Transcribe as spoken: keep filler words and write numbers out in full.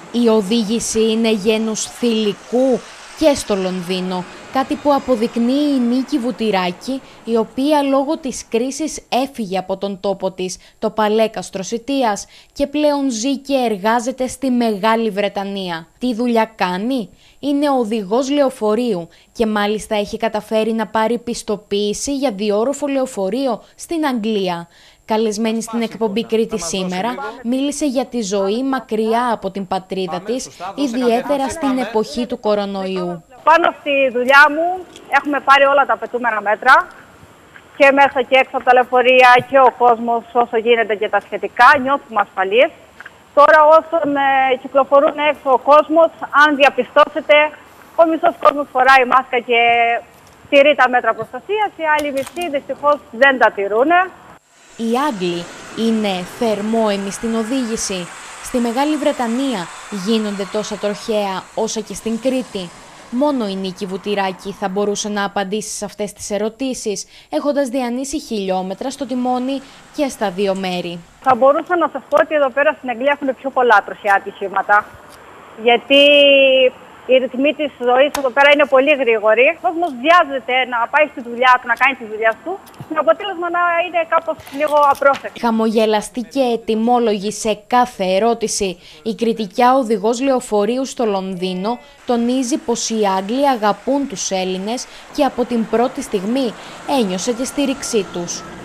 Η οδήγηση είναι γένους θηλυκού και στο Λονδίνο, κάτι που αποδεικνύει η Νίκη Βουτυράκη, η οποία λόγω της κρίσης έφυγε από τον τόπο της, το Παλέκαστρο Σιτίας, και πλέον ζει και εργάζεται στη Μεγάλη Βρετανία. Τι δουλειά κάνει? Είναι οδηγός λεωφορείου και μάλιστα έχει καταφέρει να πάρει πιστοποίηση για διόροφο λεωφορείο στην Αγγλία. Καλεσμένη στην εκπομπή Κρήτη σήμερα, μίλησε για τη ζωή μακριά από την πατρίδα της, ιδιαίτερα στην εποχή του κορονοϊού. Πάνω στη δουλειά μου έχουμε πάρει όλα τα απαιτούμενα μέτρα και μέσα και έξω από τα λεωφορεία και ο κόσμος όσο γίνεται και τα σχετικά, νιώθουμε ασφαλείς. Τώρα όσον ε, κυκλοφορούν έξω ο κόσμος, αν διαπιστώσετε, ο μισός κόσμος φοράει μάσκα και τηρεί τα μέτρα προστασίας, οι άλλοι μισοί δυστυχώς δεν τα τηρούν. Οι Άγγλοι είναι θερμόαιμοι στην οδήγηση. Στη Μεγάλη Βρετανία γίνονται τόσα τροχαία όσα και στην Κρήτη. Μόνο η Νίκη Βουτυράκη θα μπορούσε να απαντήσει σε αυτές τις ερωτήσεις, έχοντας διανύσει χιλιόμετρα στο τιμόνι και στα δύο μέρη. Θα μπορούσα να σας πω ότι εδώ πέρα στην Αγγλία έχουν πιο πολλά τροχαία ατυχήματα, γιατί οι ρυθμοί της ζωής εδώ πέρα είναι πολύ γρήγοροι. Ο κόσμος βιάζεται να πάει στη δουλειά του, να κάνει τη δουλειά του, με αποτέλεσμα να είναι κάπως λίγο απρόσεκτο. Χαμογελαστή και ετοιμόλογη σε κάθε ερώτηση, η κριτικιά οδηγός λεωφορείου στο Λονδίνο τονίζει πως οι Άγγλοι αγαπούν τους Έλληνες και από την πρώτη στιγμή ένιωσε τη στήριξή τους.